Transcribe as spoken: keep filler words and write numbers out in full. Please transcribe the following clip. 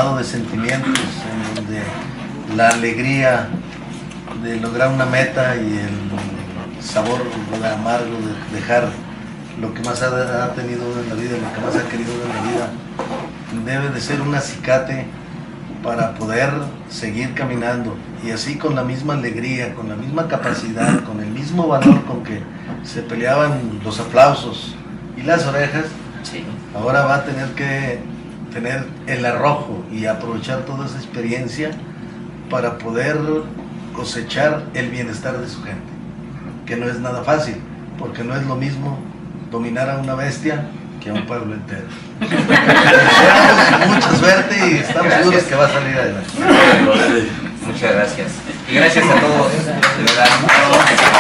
estado de sentimientos en donde la alegría de lograr una meta y el sabor amargo de dejar lo que más ha, ha tenido uno en la vida, lo que más ha querido uno en la vida, debe de ser un acicate para poder seguir caminando, y así con la misma alegría, con la misma capacidad, con el mismo valor con que se peleaban los aplausos y las orejas, sí. Ahora va a tener que tener el arrojo y aprovechar toda esa experiencia para poder cosechar el bienestar de su gente, que no es nada fácil, porque no es lo mismo dominar a una bestia que a un pueblo entero. Deseamos mucha suerte y estamos gracias. Seguros que va a salir adelante. Muchas gracias. Y gracias a todos. De verdad.